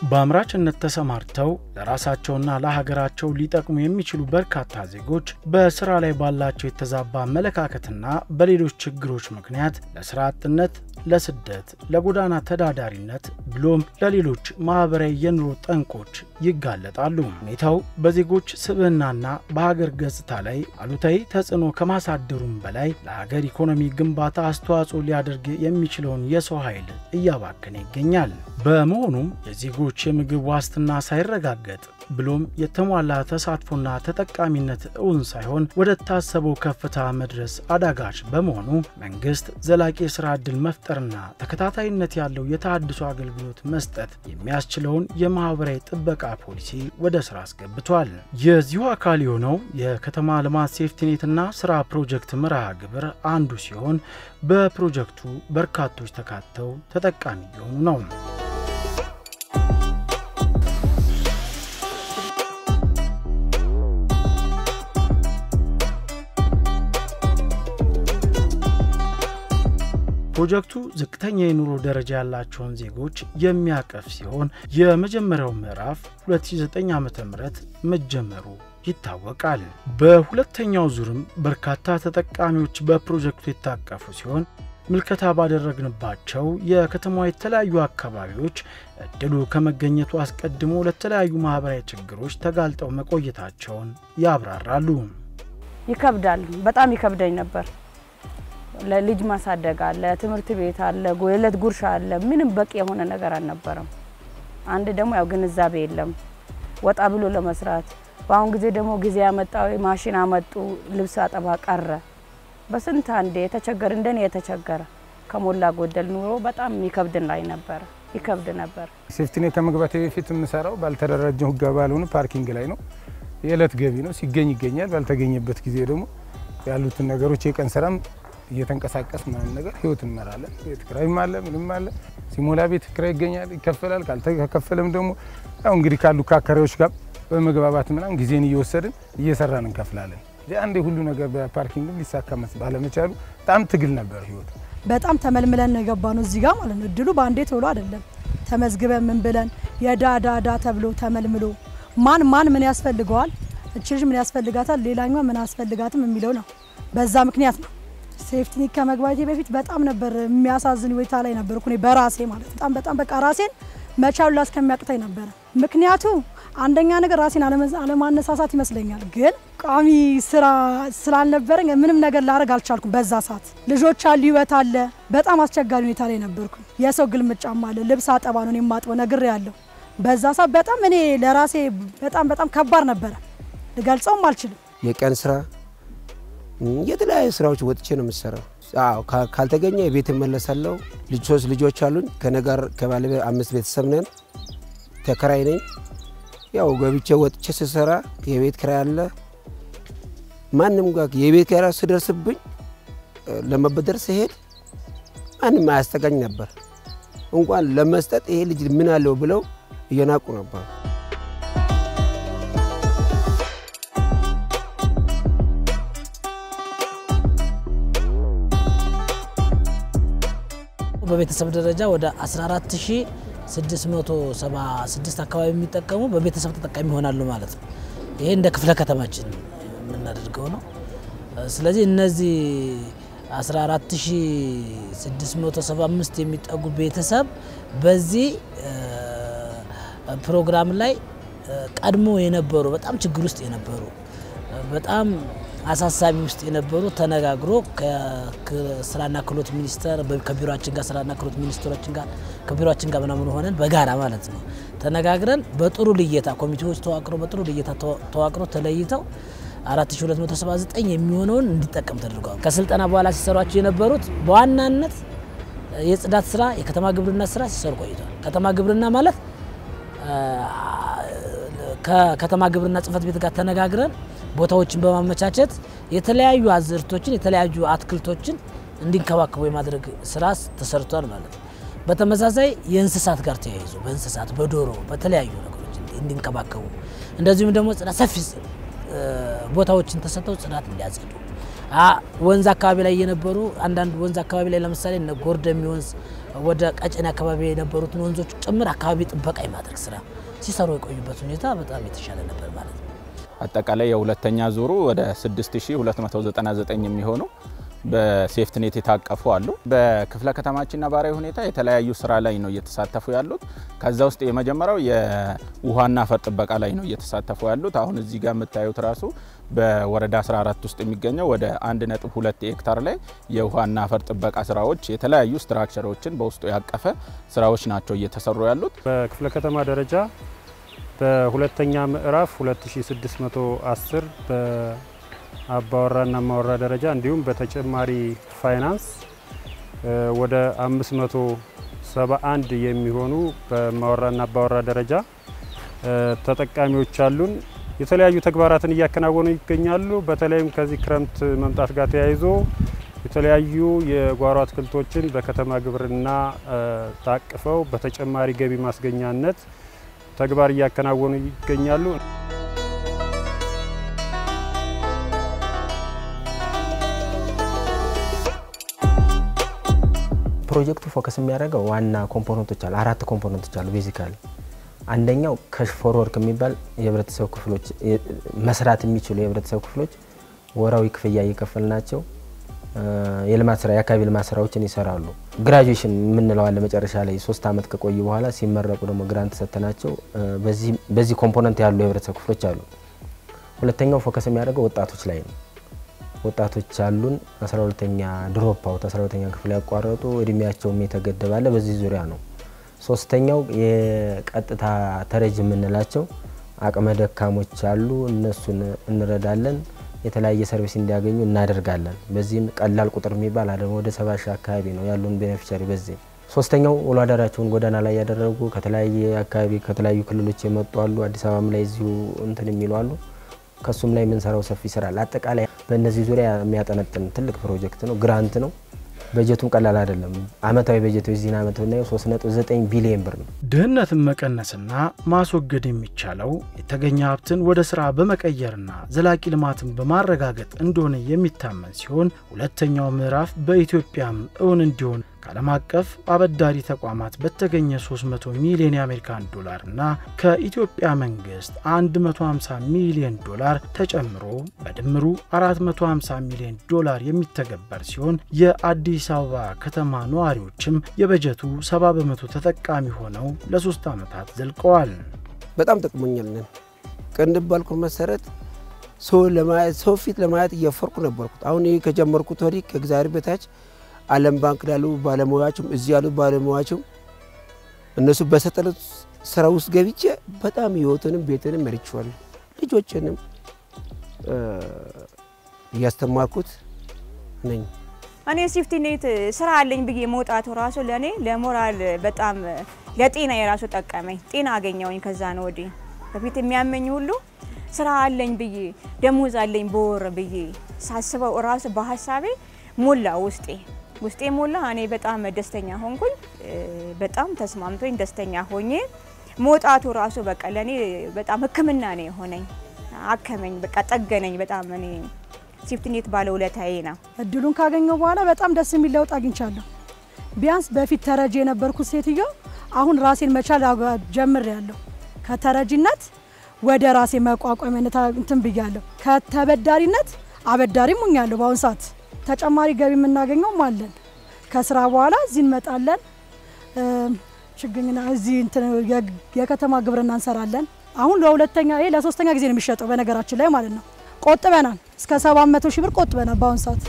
በአምራችነት ተሰማርተው ለራሳቸውና ለሀገራቸው ሊጠቅሙ የሚችሉ በርካታ ዜጎች በስራ ላይ ባላቸው የተዛባ አመለካከትና በሌሎች ችግሮች ምክንያት ለስራ አጥነት፣ ለስደት፣ ለጎዳና ተዳዳሪነት ብሎም ለሌሎች ማህበራዊ የኑሮ ጠንቆች ይጋለጣሉ። ሁኔታው በዜጎች ስብዕናና በሀገር ገጽታ ላይ አሉታዊ ተጽዕኖ ከማሳደሩም በላይ ለሀገር ኢኮኖሚ ግንባታ አስተዋጽኦ ሊያደርግ የሚችለውን የሰው ኃይል እያባከነ ይገኛል። በመሆኑም የዜጎች የምግብ ዋስትና ሳይረጋገጥ ብሎም የተሟላ ተሳትፎና ተጠቃሚነት እውን ሳይሆን ወደ ታሰበው ከፍታ መድረስ አዳጋች በመሆኑ መንግስት ዘላቂ የሥራ ዕድል መፍጠርና ተከታታይነት ያለው የተሃድሶ አገልግሎት መስጠት የሚያስችለውን የማህበራዊ ጥበቃ ፖሊሲ ወደ ስራ አስገብቷል። የዚሁ አካል የሆነው የከተማ ልማት ሴፍቲኔትና ስራ ፕሮጀክት መርሃ ግብር አንዱ ሲሆን በፕሮጀክቱ በርካቶች ተካተው ተጠቃሚ የሆኑ ነው። ፕሮጀክቱ ዝቅተኛ የኑሮ ደረጃ ያላቸውን ዜጎች የሚያቀፍ ሲሆን የመጀመሪያው ምዕራፍ 2009 ዓ.ም መጀመሩ ይታወቃል። በሁለተኛው ዙርም በርካታ ተጠቃሚዎች በፕሮጀክቱ የታቀፉ ሲሆን ምልከታ ባደረግንባቸው የከተማው የተለያዩ አካባቢዎች እድሉ ከመገኘቱ አስቀድሞ ለተለያዩ ማህበራዊ ችግሮች ተጋልጠው መቆየታቸውን ያብራራሉ። ይከብዳል፣ በጣም ይከብደኝ ነበር። ለልጅ ማሳደግ አለ፣ ትምህርት ቤት አለ፣ ጎየለት ጉርሻ አለ፣ ምንም በቂ የሆነ ነገር አልነበረም። አንድ ደግሞ ያው ግንዛቤ የለም ወጣ ብሎ ለመስራት። በአሁን ጊዜ ደግሞ ጊዜ ያመጣው ማሽን አመጡ፣ ልብስ አጠባ ቀረ። በስንት አንዴ የተቸገረ እንደኔ የተቸገረ ከሞላ ጎደል ኑሮ በጣም ይከብድ ነበር። ሴፍቲኔት ከመግባቴ በፊት የምሰራው ባልተደራጀው ህግ ባልሆነ ፓርኪንግ ላይ ነው። የዕለት ገቢ ነው፣ ሲገኝ ይገኛል። ባልተገኘበት ጊዜ ደግሞ ያሉትን ነገሮች የቀን ስራም እየተንቀሳቀስ ማለት ነገር ህይወት እንመራለን። ቤት ክራይም አለ፣ ምንም አለ። ሲሞላ ቤት ክራይ ይገኛል፣ ይከፈላል። ካልተከፈለም ደግሞ ያው እንግዲህ ካሉ ካከራዮች ጋር በመግባባት ምናምን ጊዜን እየወሰድን እየሰራን እንከፍላለን። አንዴ ሁሉ ነገር በፓርኪንግ ሊሳካመስ ባለመቻሉ በጣም ትግል ነበር ህይወት። በጣም ተመልምለን የገባነው እዚህ ጋር ማለት ነው። እድሉ ባንዴ ተውሎ አይደለም። ተመዝግበን ምን ብለን የዳዳዳ ተብሎ ተመልምሎ ማን ምን ያስፈልገዋል፣ እቺሽ ምን ያስፈልጋታል፣ ሌላኛው ምን ያስፈልጋትም የሚለው ነው። በዛ ምክንያት ነው ሴፍቲኔት ከመግባቴ በፊት በጣም ነበር የሚያሳዝን ሁኔታ ላይ ነበርኩ እኔ በራሴ ማለት በጣም በቃ ራሴን መቻሉ ላስከሚያቅተኝ ነበር። ምክንያቱ አንደኛ ነገር ራሴን አለማነሳሳት ይመስለኛል። ግን ቋሚ ስራ ስላልነበረኝ ምንም ነገር ላረግ አልቻልኩም። በዛ ሰዓት ልጆች አሉ፣ ህይወት አለ። በጣም አስቸጋሪ ሁኔታ ላይ ነበርኩ። የሰው ግልምጫም አለ፣ ልብስ አጠባ ነው የማጥበው ነገር ያለው። በዛ ሰዓት በጣም እኔ ለራሴ በጣም ከባድ ነበር፣ ልገልጸውም አልችልም። የቀን ስራ የተለያዩ ስራዎች ወጥቼ ነው የምሰራው። ካልተገኘ ቤት እመለሳለሁ። ሶስት ልጆች አሉኝ። ከነጋር ከባለቤት 5 ቤተሰብ ነን። ተከራይ ነኝ። ያው ገብቼ ወጥቼ ስሰራ የቤት ክራይ አለ። ማንም ጋር የቤት ክራይ ሲደርስብኝ ለመበደር ሲሄድ ማንም አያስጠጋኝ ነበር። እንኳን ለመስጠት ይሄ ልጅ ምን አለው ብለው እየናቁ ነበር። በቤተሰብ ደረጃ ወደ 14676 አካባቢ የሚጠቀሙ በቤተሰብ ተጠቃሚ ይሆናሉ ማለት ነው። ይሄ እንደ ክፍለ ከተማችን የምናደርገው ነው። ስለዚህ እነዚህ 14675 የሚጠጉ ቤተሰብ በዚህ ፕሮግራም ላይ ቀድሞ የነበሩ በጣም ችግር ውስጥ የነበሩ በጣም አሳሳቢ ውስጥ የነበሩ ተነጋግሮ ከስራና ክህሎት ሚኒስቴር ከቢሮአችን ጋር ስራና ክህሎት ሚኒስቴሮችን ጋር ከቢሮአችን ጋር ምናምን ሆነን በጋራ ማለት ነው ተነጋግረን በጥሩ ልየታ ኮሚቴዎች ተዋቅሮ በጥሩ ልየታ ተዋቅሮ ተለይተው 4279 የሚሆነውን እንዲጠቀም ተደርጓል። ከስልጠና በኋላ ሲሰሯቸው የነበሩት በዋናነት የጽዳት ስራ፣ የከተማ ግብርና ስራ ሲሰሩ ቆይቷል። ከተማ ግብርና ማለት ከከተማ ግብርና ጽህፈት ቤት ጋር ተነጋግረን ቦታዎችን በማመቻቸት የተለያዩ አዝርቶችን የተለያዩ አትክልቶችን እንዲንከባከቡ የማድረግ ስራ ተሰርቷል ማለት ነው። በተመሳሳይ የእንስሳት ጋር ተያይዞ በእንስሳት በዶሮ በተለያዩ ነገሮች እንዲንከባከቡ እንደዚሁም ደግሞ ጽዳት ሰፊ ቦታዎችን ተሰጥተው ጽዳት እንዲያጸዱ ወንዝ አካባቢ ላይ የነበሩ አንዳንድ ወንዝ አካባቢ ላይ ለምሳሌ ጎርደሚ ወንዝ ወደ ቀጨኔ አካባቢ የነበሩት ወንዞች ጭምር አካባቢ ጥበቃ የማድረግ ስራ ሲሰሩ የቆዩበት ሁኔታ በጣም የተሻለ ነበር ማለት ነው። አጠቃላይ የሁለተኛ ዙሩ ወደ 6299 የሚሆኑ በሴፍትኔት የታቀፉ አሉ። በክፍለ ከተማችን ነባራዊ ሁኔታ የተለያዩ ስራ ላይ ነው እየተሳተፉ ያሉት። ከዛ ውስጥ የመጀመሪያው የውሃና አፈር ጥበቃ ላይ ነው እየተሳተፉ ያሉት። አሁን እዚህ ጋር የምታዩት ራሱ በወረዳ 14 ውስጥ የሚገኘው ወደ 1.2 ሄክታር ላይ የውሃና አፈር ጥበቃ ስራዎች የተለያዩ ስትራክቸሮችን በውስጡ ያቀፈ ስራዎች ናቸው እየተሰሩ ያሉት። በክፍለ ከተማ ደረጃ በሁለተኛ ምዕራፍ 2610 በአባወራና ማወራ ደረጃ እንዲሁም በተጨማሪ ፋይናንስ ወደ 571 የሚሆኑ በማወራና አባወራ ደረጃ ተጠቃሚዎች አሉን። የተለያዩ ተግባራትን እያከናወኑ ይገኛሉ። በተለይም ከዚህ ክረምት መምጣት ጋር ተያይዞ የተለያዩ የጓሮ አትክልቶችን በከተማ ግብርና ታቅፈው በተጨማሪ ገቢ ማስገኛነት ተግባር እያከናወኑ ይገኛሉ። ፕሮጀክቱ ፎከስ የሚያደርገው ዋና ኮምፖነንቶች አሉ። 4 ኮምፖነንቶች አሉ ቤዚካሊ። አንደኛው ካሽ ፎርወርክ የሚባል የህብረተሰብ ክፍሎች መስራት የሚችሉ የህብረተሰብ ክፍሎች ወራዊ ክፍያ እየከፈልናቸው የልማት ስራ የአካባቢ ልማት ስራዎችን ይሰራሉ። ግራጁዌሽን የምንለው አለ መጨረሻ ላይ 3 አመት ከቆዩ በኋላ ሲመረቁ ደግሞ ግራንት ሰጥተናቸው በዚህ ኮምፖነንት ያሉ የህብረተሰብ ክፍሎች አሉ። ሁለተኛው ፎከስ የሚያደርገው ወጣቶች ላይ ነው። ወጣቶች አሉን 12ኛ ድሮፕ አውት 12ኛ ክፍል ያቋረጡ እድሜያቸውም የተገደባለ በዚህ ዙሪያ ነው። ሶስተኛው የቀጥታ ተረጅ የምንላቸው አቅመ ደካሞች አሉ። እነሱን እንረዳለን። የተለያየ ሰርቪስ እንዲያገኙ እናደርጋለን። በዚህም ቀላል ቁጥር የሚባል አደም ወደ 70 ሺህ አካባቢ ነው ያሉን ቤኔፊሻሪ። በዚህ ሶስተኛው ውሎ አዳራቸውን ጎዳና ላይ ያደረጉ ከተለያየ አካባቢ ከተለያዩ ክልሎች የመጡ አሉ። አዲስ አበባም ላይ እዚሁ እንትን የሚሉ አሉ። ከሱም ላይ ምን ሰራው ሰፊ ስራ አጠቃላይ በእነዚህ ዙሪያ የሚያጠነጥን ትልቅ ፕሮጀክት ነው። ግራንት ነው። በጀቱም ቀላል አይደለም። አመታዊ በጀቱ እዚህና አመታዊ ነው 3.9 ቢሊዮን ብር ነው። ድህነትን መቀነስና ማስወገድ የሚቻለው የተገኘ ሀብትን ወደ ስራ በመቀየርና ዘላቂ ልማትን በማረጋገጥ እንደሆነ የሚታመን ሲሆን ሁለተኛው ምዕራፍ በኢትዮጵያም እውን እንዲሆን ከዓለም አቀፍ አበዳሪ ተቋማት በተገኘ 300 ሚሊዮን የአሜሪካን ዶላር እና ከኢትዮጵያ መንግስት 150 ሚሊዮን ዶላር ተጨምሮ በድምሩ 450 ሚሊዮን ዶላር የሚተገበር ሲሆን የአዲስ አበባ ከተማ ነዋሪዎችም የበጀቱ 70% ተጠቃሚ ሆነው ለ3 አመታት ዘልቀዋል። በጣም ተጠቅሞኛል። ቅንድብ ባልኩ መሰረት ሰው ፊት ለማየት እየፈርኩ ነበርኩት። አሁን ይሄ ከጀመርኩት ወዲህ ከእግዚአብሔር በታች ዓለም ባንክ ላሉ ባለሙያዎችም እዚህ ያሉ ባለሙያዎችም እነሱ በሰጠሉት ስራ ውስጥ ገብቼ በጣም ህይወትንም ቤትንም መርጫለሁ። ልጆችንም እያስተማርኩት ነኝ። እኔ ሴፍቲኔት ስራ አለኝ ብዬ መውጣቱ ራሱ ለኔ ለሞራል በጣም ለጤና የራሱ ጠቀመኝ። ጤና አገኘውኝ። ከዛ ነው ወዲህ በፊት የሚያመኝ ሁሉ ስራ አለኝ ብዬ ደሞዝ አለኝ በወር ብዬ ሳስበው ራሱ በሐሳቤ ሞላ ውስጤ ሞላ። እኔ በጣም ደስተኛ ሆንኩኝ። በጣም ተስማምቶኝ ደስተኛ ሆኜ መውጣቱ ራሱ በቃ ለኔ በጣም ህክምና ነው የሆነኝ። አከመኝ በቃ ጠገነኝ። በጣም እኔ ሴፍቲኔት ባለውለታዬ ነው። እድሉን ካገኘው በኋላ በጣም ደስ የሚል ለውጥ አግኝቻለሁ። ቢያንስ በፊት ተረጂ የነበርኩት ሴትዮ አሁን ራሴን መቻል ጀምሬያለሁ። ከተረጂነት ወደ ራሴ መቋቋሚያነት እንትን ብያለሁ። ከተበዳሪነት አበዳሪም ሆኛለሁ። በአሁን ሰዓት ተጨማሪ ገቢ የምናገኘው ማለን ከስራ በኋላ እዚህ እንመጣለን። ችግኝና እዚህ እንትን የከተማ ግብርና እንሰራለን። አሁን ለሶስተኛ ጊዜ ነው የሚሸጠው በነገራችን ላይ ማለት ነው። ቆጥበናል። እስከ 700 ሺህ ብር ቆጥበናል በአሁን ሰዓት።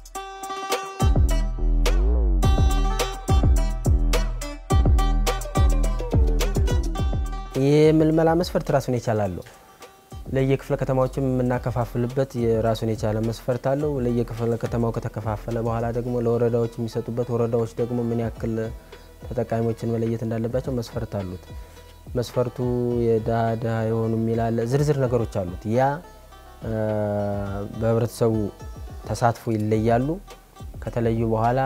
የምልመላ መስፈርት ራሱን ይቻላል። ለየክፍለ ከተማዎችም የምናከፋፍልበት የራሱን የቻለ መስፈርት አለው። ለየክፍለ ከተማው ከተከፋፈለ በኋላ ደግሞ ለወረዳዎች የሚሰጡበት ወረዳዎች ደግሞ ምን ያክል ተጠቃሚዎችን መለየት እንዳለባቸው መስፈርት አሉት። መስፈርቱ የዳዳ የሆኑ የሚላል ዝርዝር ነገሮች አሉት። ያ በህብረተሰቡ ተሳትፎ ይለያሉ። ከተለዩ በኋላ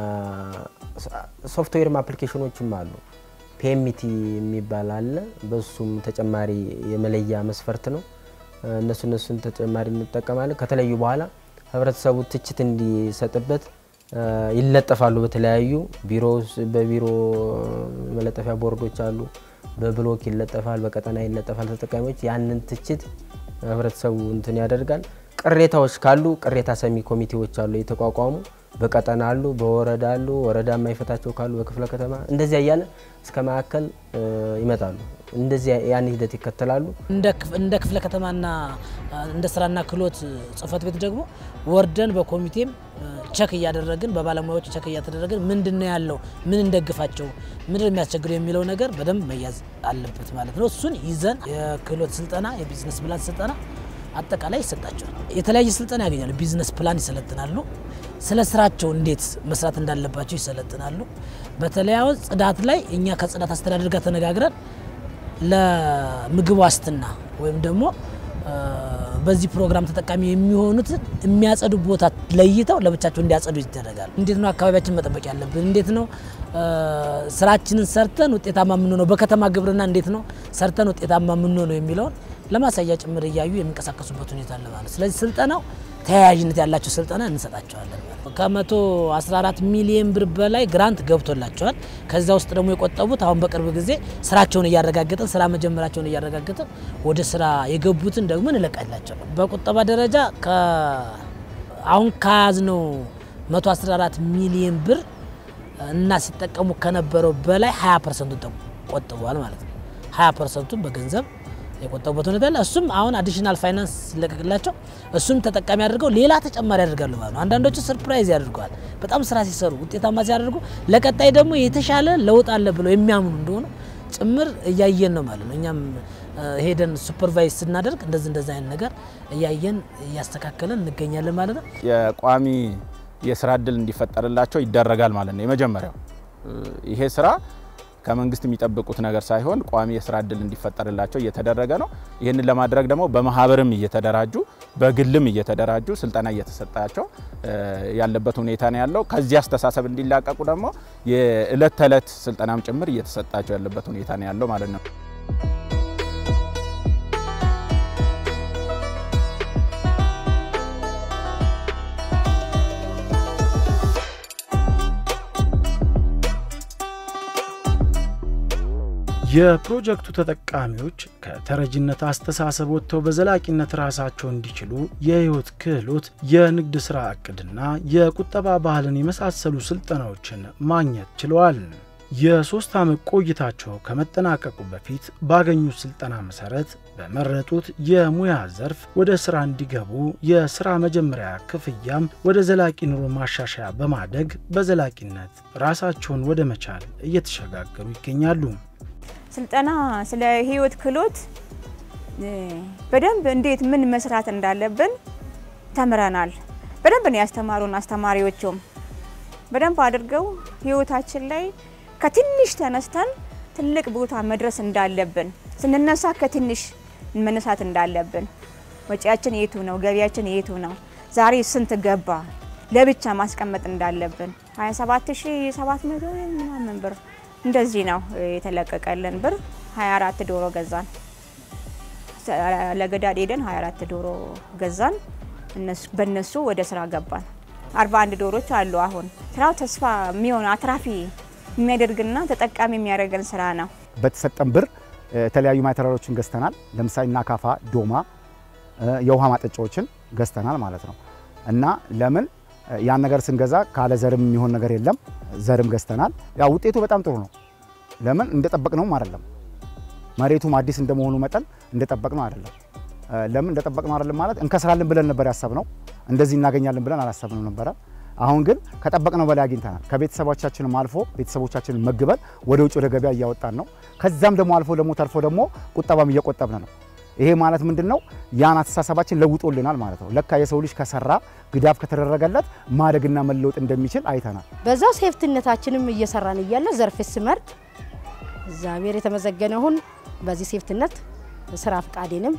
ሶፍትዌር አፕሊኬሽኖችም አሉ። ፒኤምቲ የሚባል አለ። በሱም ተጨማሪ የመለያ መስፈርት ነው። እነሱን ተጨማሪ እንጠቀማለን። ከተለዩ በኋላ ህብረተሰቡ ትችት እንዲሰጥበት ይለጠፋሉ በተለያዩ በቢሮ መለጠፊያ ቦርዶች አሉ በብሎክ ይለጠፋል በቀጠና ይለጠፋል ተጠቃሚዎች ያንን ትችት ህብረተሰቡ እንትን ያደርጋል ቅሬታዎች ካሉ ቅሬታ ሰሚ ኮሚቴዎች አሉ የተቋቋሙ በቀጠና አሉ በወረዳ አሉ ወረዳ ማይፈታቸው ካሉ በክፍለ ከተማ እንደዚህ ያያለ እስከ ማዕከል ይመጣሉ እንደዚህ ያን ሂደት ይከተላሉ እንደ ክፍለ ከተማና እንደ ስራና ክህሎት ጽፈት ቤት ደግሞ ወርደን በኮሚቴም ቸክ ያደረግን በባለሙያዎች ቸክ ያደረግን ምንድነው ያለው ምን እንደግፋቸው ምን የሚያስቸግሩ የሚለው ነገር በደንብ መያዝ አለበት ማለት ነው እሱን ይዘን የክህሎት ስልጠና የቢዝነስ ፕላን ስልጠና አጠቃላይ ይሰጣቸዋል የተለያየ ስልጠና ያገኛሉ ቢዝነስ ፕላን ይሰለጥናሉ ስለ ስራቸው እንዴት መስራት እንዳለባቸው ይሰለጥናሉ በተለያዩ ጽዳት ላይ እኛ ከጽዳት አስተዳደር ጋር ተነጋግረን ለምግብ ዋስትና ወይም ደግሞ በዚህ ፕሮግራም ተጠቃሚ የሚሆኑት የሚያጸዱ ቦታ ለይተው ለብቻቸው እንዲያጸዱ ይደረጋል እንዴት ነው አካባቢያችን መጠበቅ ያለብን እንዴት ነው ስራችንን ሰርተን ውጤታማ ምን ነው በከተማ ግብርና እንዴት ነው ሰርተን ውጤታማ ምን ነው የሚለው ለማሳያ ጭምር ያዩ የሚንቀሳቀሱበት ሁኔታ አለ ማለት ስለዚህ ስልጠናው ተያያዥነት ያላቸው ስልጠና እንሰጣቸዋለን ከ114 ሚሊዮን ብር በላይ ግራንት ገብቶላቸዋል ከዛ ውስጥ ደግሞ የቆጠቡት አሁን በቅርብ ጊዜ ስራቸውን ያረጋግጠን ስራ መጀመራቸውን ያረጋግጠን ወደ ስራ የገቡትን ደግሞ እንለቃላቸው በቁጠባ ደረጃ አሁን ካዝነው 114 ሚሊዮን ብር እና ሲጠቀሙ ከነበረው በላይ 20% ቆጥበዋል ማለት ነው 20% በገንዘብ የቆጠቡበት ሁኔታ አለ እሱም አሁን አዲሽናል ፋይናንስ ለቀቅላቸው እሱም ተጠቃሚ አድርገው ሌላ ተጨማሪ ያደርጋሉ ማለት ነው አንዳንዶቹ ሰርፕራይዝ ያደርጋሉ በጣም ስራ ሲሰሩ ውጤታማ ሲያደርጉ ለቀጣይ ደግሞ የተሻለ ለውጥ አለ ብለው የሚያምኑ እንደሆነ ጭምር እያየን ነው ማለት ነው እኛም ሄደን ሱፐርቫይዝ ስናደርግ እንደዚህ አይነት ነገር እያየን ያስተካከለን እንገኛለን ማለት ነው የቋሚ የስራ እድል እንዲፈጠርላቸው ይደረጋል ማለት ነው የመጀመሪያው ይሄ ስራ ከመንግስት የሚጠብቁት ነገር ሳይሆን ቋሚ የስራ እድል እንዲፈጠርላቸው እየተደረገ ነው ይሄንን ለማድረግ ደግሞ በማህበርም እየተደራጁ በግልም እየተደራጁ ስልጠና እየተሰጣቸው ያለበት ሁኔታ ነው ያለው ከዚህ አስተሳሰብ እንዲላቀቁ ደግሞ የእለት ተለት ስልጠናም ጭምር እየተሰጣቸው ያለበት ሁኔታ ነው ያለው ማለት ነው የፕሮጀክቱ ተጠቃሚዎች ከተረጅነት አስተሳሰብ ወጥተው በዘላቂነት ራሳቸውን እንዲችሉ የህይወት ክህሎት የንግድ ስራ እቅድና የቁጠባ ባህልን የመሳሰሉ ስልጠናዎችን ማግኘት ችለዋል የ3 ዓመት ቆይታቸው ከመጠናቀቁ በፊት ባገኙት ስልጠና መሰረት በመረጡት የሙያ ዘርፍ ወደ ስራ እንዲገቡ የስራ መጀመሪያ ክፍያም ወደ ዘላቂ ኑሮ ማሻሻያ በማደግ በዘላቂነት ራሳቸውን ወደ መቻል እየተሸጋገሩ ይገኛሉ ስልጠና ስለ ህይወት ክህሎት በደንብ እንዴት ምን መስራት እንዳለብን ተምረናል በደንብ ነው ያስተማሩን አስተማሪዎቹም በደንብ አድርገው ህይወታችን ላይ ከትንሽ ተነስተን ትልቅ ቦታ መድረስ እንዳለብን ስንነሳ ከትንሽ መነሳት እንዳለብን ወጪያችን የቱ ነው ገቢያችን የቱ ነው ዛሬ ስንት ገባ ለብቻ ማስቀመጥ እንዳለብን 27700 ምናምን ብር እንደዚህ ነው የተለቀቀልን ብር 24 ዶሮ ገዛን ለገዳድ ሄደን 24 ዶሮ ገዛን በእነሱ ወደ ስራ ገባን 41 ዶሮች አሉ አሁን ስራው ተስፋ የሚሆን አትራፊ የሚያደርግና ተጠቃሚ የሚያደርገን ስራ ነው በተሰጠን ብር የተለያዩ ማቴሪያሎችን ገዝተናል ለምሳሌ ናካፋ ዶማ የውሃ ማጠጫዎችን ገዝተናል ማለት ነው እና ለምን ያን ነገር ስንገዛ ካለ ዘርም የሚሆን ነገር የለም ዘርም ገዝተናል ያ ውጤቱ በጣም ጥሩ ነው ለምን እንደጠበቅነው አይደለም መሬቱም አዲስ እንደመሆኑ መጠን እንደጠበቅነው አይደለም ለምን እንደጠበቅነው አይደለም ማለት እንከስራለን ብለን ነበር ያሰብነው እንደዚህ እናገኛለን ብለን አላሰብንም ነበር አሁን ግን ከጠበቅነው በላይ አግኝተናል ከቤተሰቦቻችንም አልፎ ቤተሰቦቻችንን መግበል ወደ ውጭ ወደ ገበያ እያወጣን ነው ከዛም ደግሞ አልፎ ደግሞ ተርፎ ደግሞ ቁጠባም እየቆጠብን ነው ይሄ ማለት ምንድነው ያን አስተሳሰባችን ለውጦልናል ማለት ነው ለካ የሰው ልጅ ከሰራ ግዳፍ ከተደረገለት ማደግና መለወጥ እንደሚችል አይተናል በዛው ሴፍትነታችንም እየሰራን ይያለ ዘርፍ ስመርጥ እግዚአብሔር የተመዘገነውን በዚህ ሴፍትነት ስራ ፍቃዴንም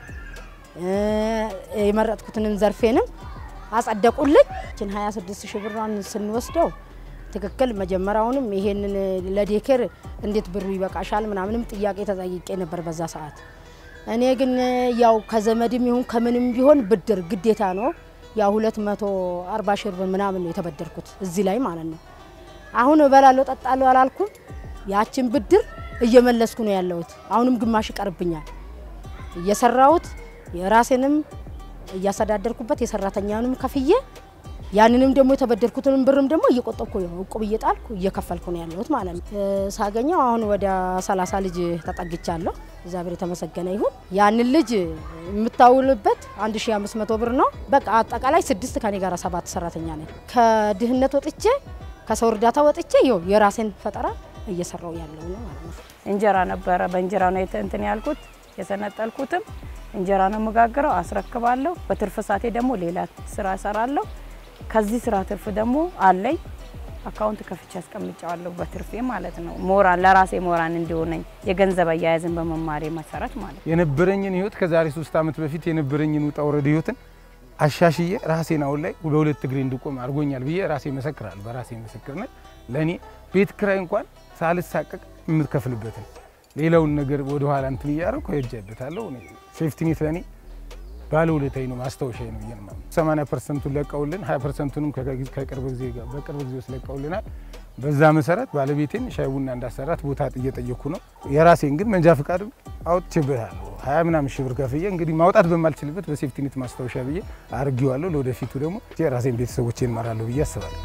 የመረጥኩትንም ዘርፌንም አጸደቁልኝ 26000 ብርን ስንወስደው ትክክል መጀመሪያውንም ይሄንን ለዴከር እንዴት ብሩ ይበቃሻል ምናምንም ጥያቄ ተጠይቄ ነበር በዛ ሰዓት እኔ ግን ያው ከዘመድም ይሁን ከምንም ቢሆን ብድር ግዴታ ነው ያ 240 ሺህ ብር ምናምን ነው የተበደርኩት እዚህ ላይ ማለት ነው። አሁን እበላለሁ ጠጣለሁ አላልኩም። ያችን ብድር እየመለስኩ ነው ያለሁት። አሁንም ግማሽ ይቀርብኛል እየሰራሁት የራሴንም እያስተዳደርኩበት የሰራተኛውንም ከፍዬ ያንንም ደግሞ የተበደርኩትንም ብርም ደግሞ እየቆጠብኩ ነው እቁብ እየጣልኩ እየከፈልኩ ነው ያለሁት ማለት ነው። ሳገኘው አሁን ወደ 30 ልጅ ተጠግቻለሁ። እግዚአብሔር የተመሰገነ ይሁን። ያንን ልጅ የምታውልበት 1500 ብር ነው። በቃ አጠቃላይ 6 ከኔ ጋር 7 ሰራተኛ ነኝ። ከድህነት ወጥቼ ከሰው እርዳታ ወጥቼ ይኸው የራሴን ፈጠራ እየሰራው ያለው ነው ማለት ነው። እንጀራ ነበረ በእንጀራ ነው እንትን ያልኩት የሰነጠልኩትም እንጀራ ነው መጋገረው አስረክባለሁ። በትርፍ ሰዓቴ ደግሞ ሌላ ስራ እሰራለሁ። ከዚህ ስራ ትርፍ ደግሞ አለኝ አካውንት ከፍቼ አስቀምጫለሁ በትርፌ ማለት ነው። ሞራን ለራሴ ሞራን እንዲሆነኝ የገንዘብ አያያዝን በመማሬ መሰረት ማለት ነው። የነበረኝን ህይወት ከዛሬ 3 አመት በፊት የነበረኝን ውጣ ወረድ ህይወትን አሻሽዬ ራሴን አሁን ላይ በሁለት እግሬ እንድቆም አድርጎኛል ብዬ ራሴ መሰክራለሁ። በራሴ ምስክርነት ለኔ ቤት ክራይ እንኳን ሳልሳቀቅ የምትከፍልበት ሌላውን ነገር ወደ ኋላ እንትን ያያረኩ ሄጀበታለሁ። ሴፍቲ ኔት ለኔ ባለውለታዬ ነው ማስተዋወሻዬ ነው ይየማ 80% ለቀውልን 20%ንም ከቅርብ ጊዜ ጋር በቅርብ ጊዜ ስለቀውልናል። በዛ መሰረት ባለቤቴን ሻይ ቡና እንዳሰራት ቦታ እየጠየኩ ነው። የራሴን ግን መንጃ ፍቃድ አውጥቼበታለሁ 20 ምናምን ሺህ ብር ከፍዬ እንግዲህ ማውጣት በማልችልበት በሴፍቲ ኔት ማስተዋወሻ ብዬ አርጊዋለሁ። ለወደፊቱ ደግሞ የራሴን ቤተሰቦቼን እመራለሁ ብዬ አስባለሁ።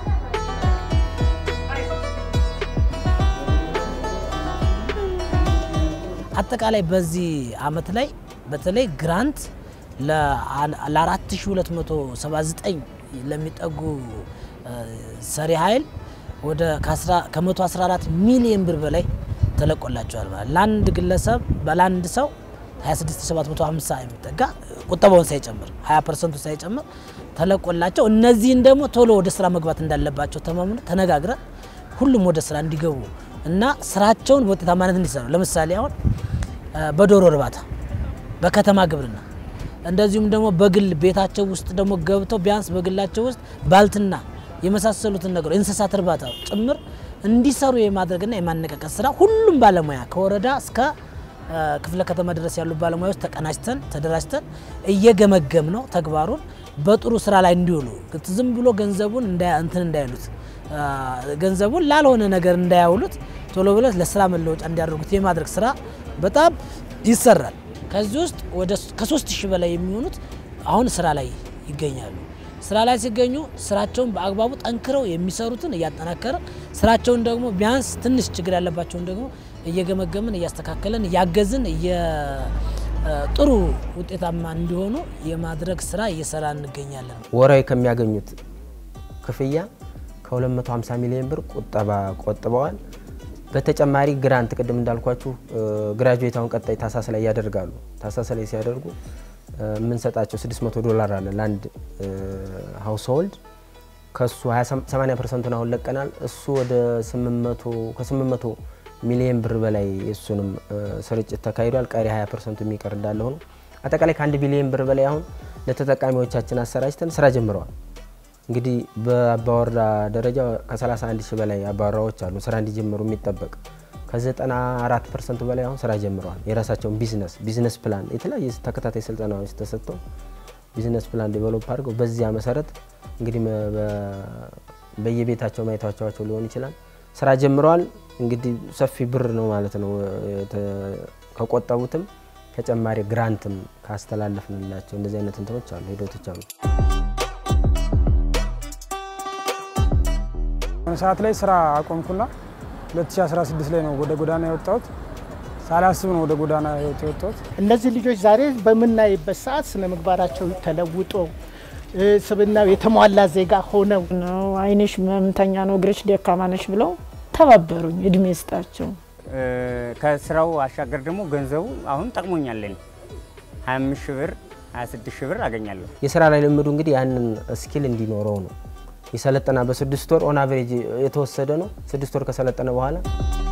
አጠቃላይ በዚህ አመት ላይ በተለይ ግራንት ለ4279 ለሚጠጉ ሰሪ ኃይል ወደ ከ114 ሚሊዮን ብር በላይ ተለቆላቸዋል ማለት ለአንድ ግለሰብ በላንድ ሰው 26750 የሚጠጋ ቁጠባውን ሳይጨምር 20% ሳይጨምር ተለቆላቸው እነዚህን ደግሞ ቶሎ ወደ ስራ መግባት እንዳለባቸው ተነጋግረን ሁሉም ወደ ስራ እንዲገቡ እና ስራቸውን በውጤታማነት እንዲሰሩ ለምሳሌ አሁን በዶሮ እርባታ በከተማ ግብርና እንደዚሁም ደግሞ በግል ቤታቸው ውስጥ ደግሞ ገብተው ቢያንስ በግላቸው ውስጥ ባልትና የመሳሰሉትን ነገር እንስሳት እርባታ ጭምር እንዲሰሩ የማድረግና የማነቃቀስ ስራ ሁሉም ባለሙያ ከወረዳ እስከ ክፍለ ከተማ ድረስ ያሉ ባለሙያዎች ተቀናጅተን ተደራጅተን እየገመገም ነው ተግባሩን በጥሩ ስራ ላይ እንዲውሉ ዝም ብሎ ገንዘቡን እንዳይሉት ገንዘቡን ላልሆነ ነገር እንዳያውሉት ቶሎ ብለው ለስራ መለወጫ እንዲያደርጉት የማድረግ ስራ በጣም ይሰራል። ከዚህ ውስጥ ወደ ከ3000 በላይ የሚሆኑት አሁን ስራ ላይ ይገኛሉ። ስራ ላይ ሲገኙ ስራቸውን በአግባቡ ጠንክረው የሚሰሩትን እያጠናከረ ስራቸውን ደግሞ ቢያንስ ትንሽ ችግር ያለባቸውን ደግሞ እየገመገምን እያስተካከለን ያገዝን ጥሩ ውጤታማ እንዲሆኑ የማድረግ ስራ እየሰራን እንገኛለን። ወራይ ከሚያገኙት ክፍያ ከ250 ሚሊዮን ብር ቁጠባ ቆጥበዋል። በተጨማሪ ግራንት ቅድም እንዳልኳችሁ ግራጁዌታውን ቀጣይ ታሳስ ላይ ያደርጋሉ። ታሳስ ላይ ሲያደርጉ ምን ሰጣቸው $600 አለ ለአንድ ሃውስሆልድ ከሱ 80% አሁን ለቀናል። እሱ ወደ 800 ሚሊዮን ብር በላይ እሱንም ስርጭት ተካሂዷል። ቀሪ 20% የሚቀር እንዳለ ሆኖ አጠቃላይ ከ1 ቢሊዮን ብር በላይ አሁን ለተጠቃሚዎቻችን አሰራጭተን ስራ ጀምረዋል። እንግዲህ በአባወራ ደረጃ ከ31000 በላይ አባወራዎች አሉ ስራ እንዲጀምሩ የሚጠበቅ ከ94% በላይ አሁን ስራ ጀምረዋል። የራሳቸውን ቢዝነስ ፕላን የተለያየ ተከታታይ ስልጠናዎች ተሰጥተው ቢዝነስ ፕላን ዲቨሎፕ አድርገው በዚያ መሰረት እንግዲህ በየቤታቸው ማይታቸው ሊሆን ይችላል ስራ ጀምረዋል። እንግዲህ ሰፊ ብር ነው ማለት ነው ከቆጠቡትም ተጨማሪ ግራንትም ካስተላለፍንላቸው እንደዚህ አይነት እንትኖች አሉ ሄዶቶች አሉ። ሰዓት ላይ ስራ አቆምኩና 2016 ላይ ነው ወደ ጎዳና የወጣሁት። ሳላስብ ነው ወደ ጎዳና የወጣሁት። እነዚህ ልጆች ዛሬ በመናይበት ሰዓት ስነ ምግባራቸው ተለውጦ ስብናው የተሟላ ዜጋ ሆነው ነው አይንሽ መምተኛ ነው እግርሽ ደካማ ነሽ ብለው ተባበሩኝ። እድሜ ይስጣቸው። ከስራው አሻገር ደግሞ ገንዘቡ አሁን ጠቅሞኛል። 25 ሺህ ብር 26 ሺህ ብር አገኛለሁ። የስራ ላይ ልምዱ እንግዲህ ያንን ስኪል እንዲኖረው ነው የሰለጠና በ6 ወር ኦን አቨሬጅ የተወሰደ ነው። 6 ወር ከሰለጠነ በኋላ